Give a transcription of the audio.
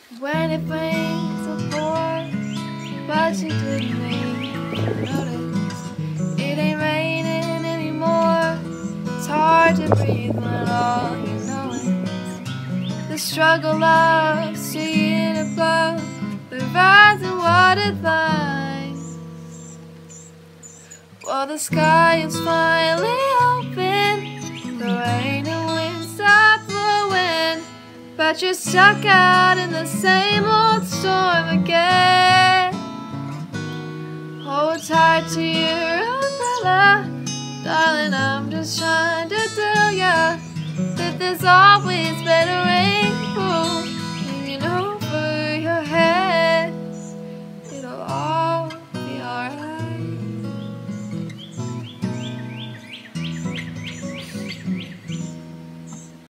When it rains, it pours, but you didn't even notice. It ain't raining anymore. It's hard to breathe when all you know is the struggle of seeing above the rising water lines. Well, the sky is finally open, the rain and wind stop blowing, but you're stuck out in the same old storm again. Hold tight to your umbrella, darling, I'm just trying to tell ya that there's always